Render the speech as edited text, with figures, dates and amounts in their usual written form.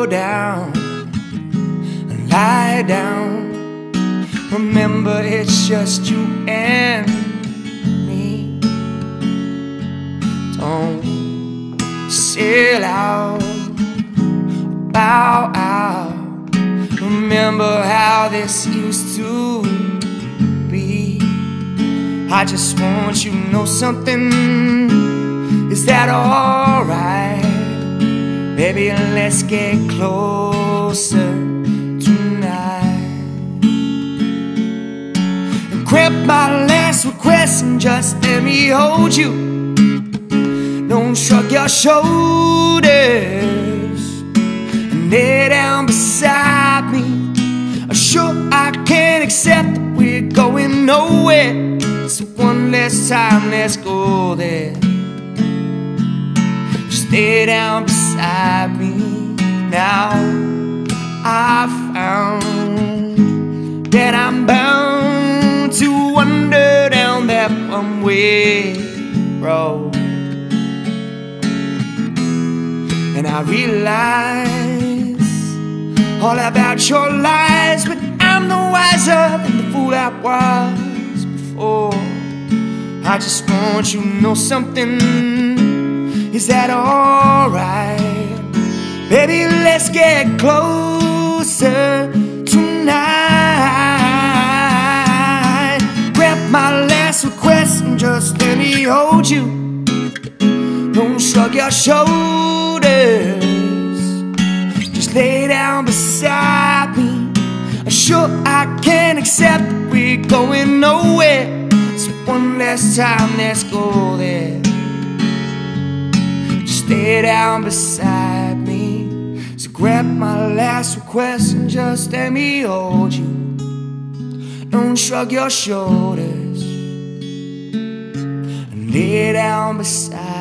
down and lie down. Remember, it's just you and me. Don't sail out, bow out. Remember how this used to be. I just want you to know something. Is that alright? Baby, let's get closer tonight. And grab my last request and just let me hold you. Don't shrug your shoulders and lay down beside me. Sure, I can't accept that we're going nowhere. So one last time, let's go there. Just lay down beside me. Now I found that I'm bound to wander down that one-way road. And I realize all about your lies, but I'm no wiser than the fool I was before. I just want you to know something. Is that alright? Baby, let's get closer tonight. Grab my last request and just let me hold you. Don't shrug your shoulders, just lay down beside me. Sure, I can't accept that we're going nowhere. So one last time, let's go there. Just lay down beside me. So grab my last request and just let me hold you. Don't shrug your shoulders and lay down beside me.